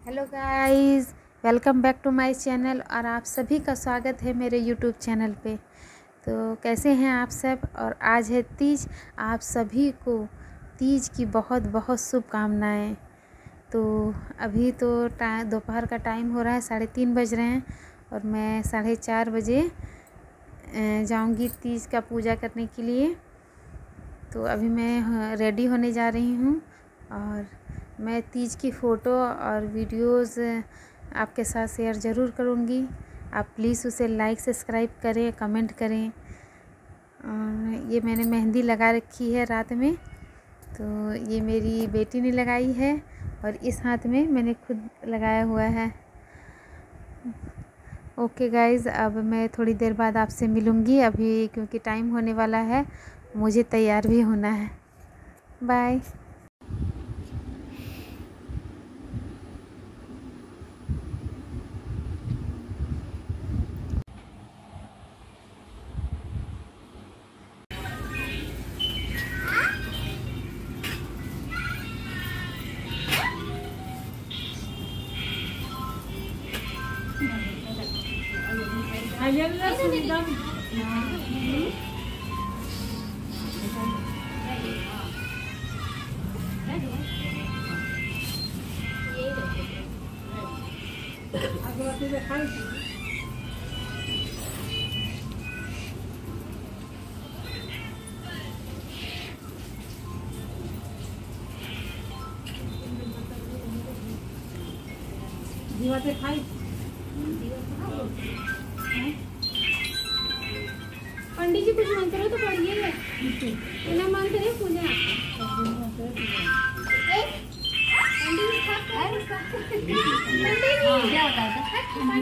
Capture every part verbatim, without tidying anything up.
Hello guys, welcome back to my channel और आप सभी का स्वागत है मेरे यूट्यूब चैनल पे। तो कैसे हैं आप सब। और आज है तीज। आप सभी को तीज की बहुत बहुत शुभकामनाएं। तो अभी तो टाइम दोपहर का टाइम हो रहा है, साढ़े तीन बज रहे हैं और मैं साढ़े चार बजे जाऊंगी तीज का पूजा करने के लिए। तो अभी मैं रेडी होने जा रही हूँ और मैं तीज की फ़ोटो और वीडियोस आपके साथ शेयर ज़रूर करूँगी। आप प्लीज़ उसे लाइक सब्सक्राइब करें, कमेंट करें। और ये मैंने मेहंदी लगा रखी है रात में, तो ये मेरी बेटी ने लगाई है और इस हाथ में मैंने खुद लगाया हुआ है। ओके गाइज़, अब मैं थोड़ी देर बाद आपसे मिलूँगी अभी, क्योंकि टाइम होने वाला है, मुझे तैयार भी होना है। बाय। जीवाते खाई पंडित जी कुछ मंत्र तो पढ़िए, बिना मंत्र नहीं पूजा। क्या होता है?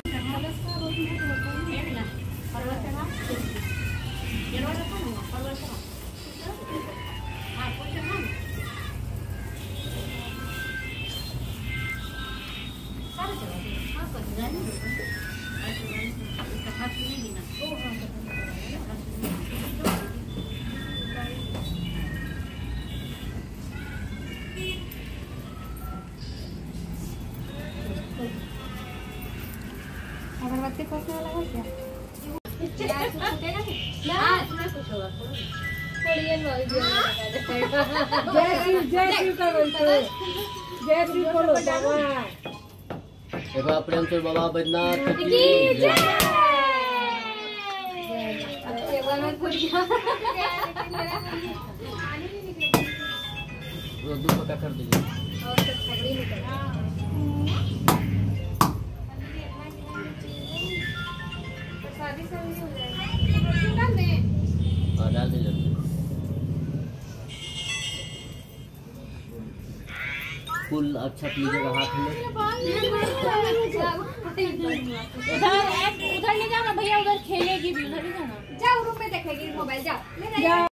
अगरबत्ती खोसने वाला है क्या? जय शिव जय शिव का बोलते, जय शिव बोलो बाबा। बाबा प्रेमचंद बाबा बैद्यनाथ की जय। वो दूध पका कर दीजिए। हाँ डाल दीजिए। फूल अच्छा लीजिएगा हाथ में। उधर उधर ले जाना भैया, उधर खेलेगी भी, उधर ले जाना। जाओ रूम में देखेगी मोबाइल, जाओ।